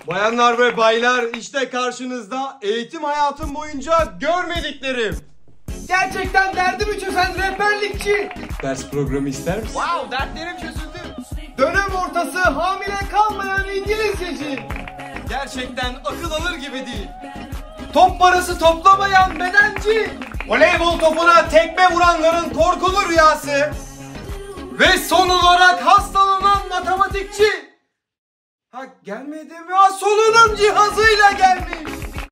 Bayanlar ve baylar, işte karşınızda eğitim hayatım boyunca görmediklerim. Gerçekten derdimi çözen rehberlikçi. Ders programı ister misin? Wow, dertlerim çözüldü. Dönem ortası hamile kalmayan İngilizceci. Gerçekten akıl alır gibi değil. Top parası toplamayan bedenci. Voleybol topuna tekme vuranların korkulu rüyası. Ve son olarak hastalanan matematikçi. Ha gelmedi mi? Ha solunum cihazıyla gelmiş.